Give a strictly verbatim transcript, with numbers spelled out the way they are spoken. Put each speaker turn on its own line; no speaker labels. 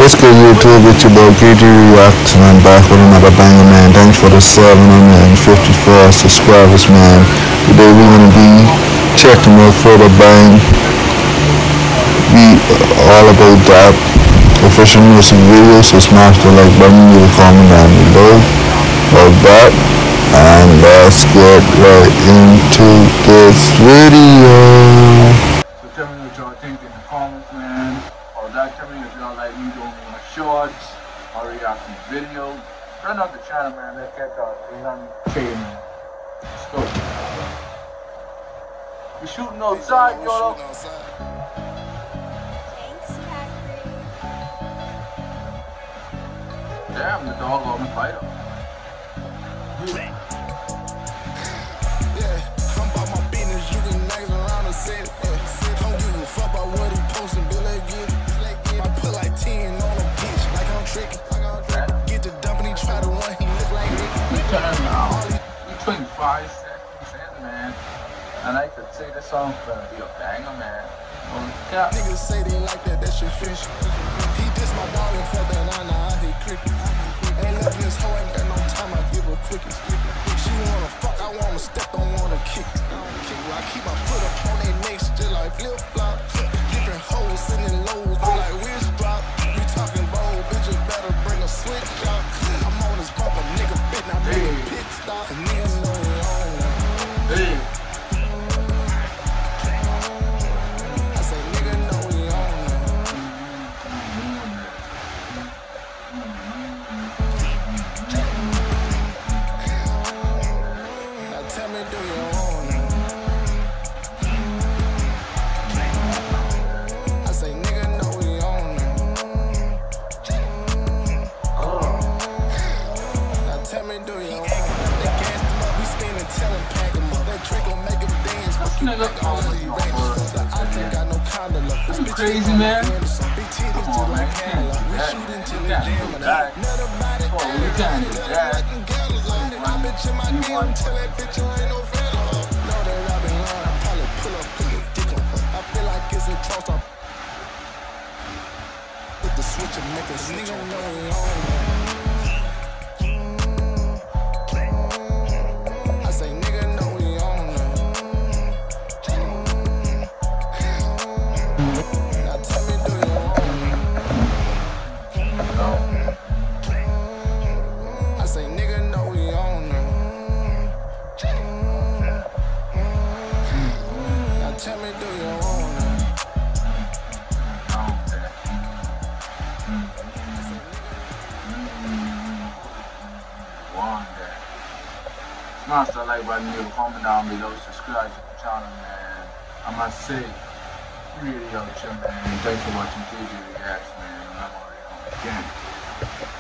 What's good, YouTube? It's your boy G G Reacts, and I'm back with another banger, man. Thanks for the seven hundred fifty-four subscribers, man. Today we're gonna be checking out Fredo bang. We all about that official music video, so smash the like button, leave a comment down below about that, and let's get right into this video.
So tell me what y'all think in the comments, man. Or that, tell me if y'all like me doing my shorts or reacting video. Turn up the channel, man. Let's get that. Ain't nothing shady, man. Let's go. We shooting outside, y'all.
Thanks, Hagrid.
Damn, the dog on the fight.
Yeah, I'm about my business, you can niggas around the city. Yeah. Don't give a fuck about what he posting, Bill, let get it. I put like ten on a bitch, like I'm tricky. Get the dump and he try to run, he look like Ricky.
Turn now. We twenty-five seconds in, man. And I could say this song's gonna be a banger, man. Well, yeah.
Niggas say they like that, that shit fish. He dissed my dog and fuck that nine, now I hate cricket. Ain't left this hoe, ain't got no time, I give her quickie. She wanna fuck, I wanna step, don't wanna kick. I don't kick her, I keep my foot up on their necks, just like flip flop. Different hoes sending lows, look like wrist drop. You talking bold, bitches better bring a switch up. I'm on this bumper, nigga bit, now make a pit stop. And niggas know we on now.
Hey.
I say nigga know we on now. Now tell me, do you own now? I say nigga know we on now. Now tell me, do you own now? They gas them up, we spinning, tell them pack them up. That trick gon' make them dance, but you
Nigga,
think all of these rappers the I ain't got no kind of luck. This bitch
crazy, man.
Some big titties just like Pamela. We shoot until they jam and I nut about it.
Oh, we can't do that.
I bitch in my D M, tell that bitch you ain't no fan of her. Know that I've been lying, I probably pull up, put a dick on her. I feel like it's a toss off. With the switch and make a nigga know we on now. I say nigga know we on now. Now tell me, do you on now? I say nigga know we on now. Now tell me, do you on now?
Smash that like button, leave a comment down below, subscribe to the channel, man. I must say, really out here, man. Thanks for watching G G Reacts, man. I'm already on again.